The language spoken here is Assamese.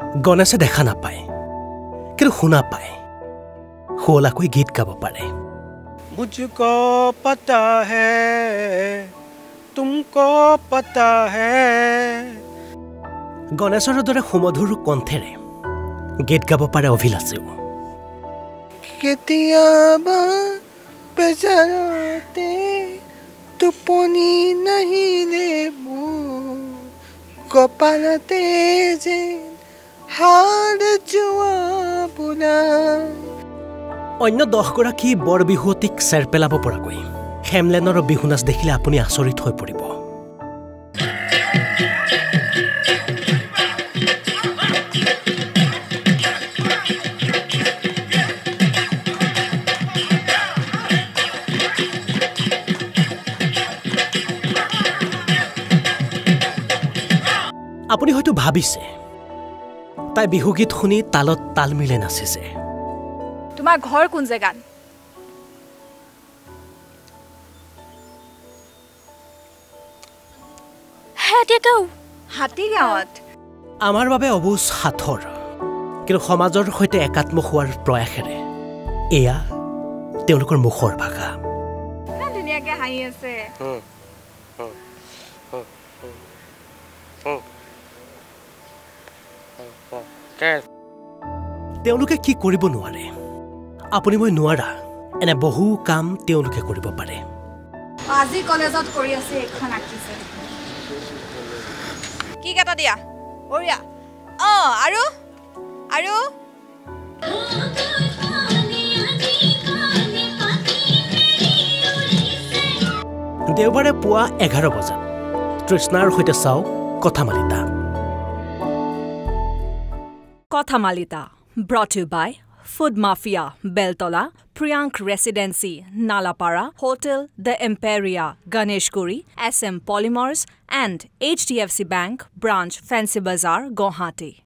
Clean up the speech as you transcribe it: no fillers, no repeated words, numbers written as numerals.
গণেশে দেখা নাপায় কিন্তু শুনা পায় শুৱলাকৈ গীত গাব পাৰে मुझको पता है तुमको पता है গণেশৰ দৰে সুমধুৰ কণ্ঠেৰে গীত গাব পাৰে অভিলাষেও কেতিয়াবা বেজাৰতে টোপনি নাহিলে মোৰ কপালতে যেন হাড় যোৱা বোলাই অন্য 10 গৰাকী বৰ বিহুৱতীক চেৰ পেলাব পৰাকৈ হেমলেনৰ বিহু নাচ দেখিলে আপুনি আচৰিত হৈ পৰিব আপুনি হয়তো ভাবিছে তাই বিহুগীত শুনি তালত তাল মিলে নাচিছে তোমাৰ ঘৰ কোন জেগাত হাতীগাঁৱত আমাৰ বাবে অবুজ হাথৰ কিন্তু সমাজৰ সৈতে একাত্ম হোৱাৰ প্ৰয়াসেৰে এয়া তেওঁলোকৰ মুখৰ ভাষা ধুনীয়াকৈ হাঁহি আছে তেওঁলোকে কি কৰিব নোৱাৰে আপুনি মই নোৱাৰা এনে বহু কাম তেওঁলোকে কৰিব পাৰে আজি কলেজত কৰি আছে এখন আঁকিছে কি কাটা দিয়া ওৰিয়া আৰু আৰু দেওবাৰে পুৱা 11 বজাত তৃষ্ণাৰ সৈতে চাওক Kothamalita, brought to you by Food Mafia, Beltola, Priyank Residency, Nalapara, Hotel The Imperia, Ganeshguri, Assam Polymers, and HDFC Bank, Branch Fancy Bazaar, Guwahati.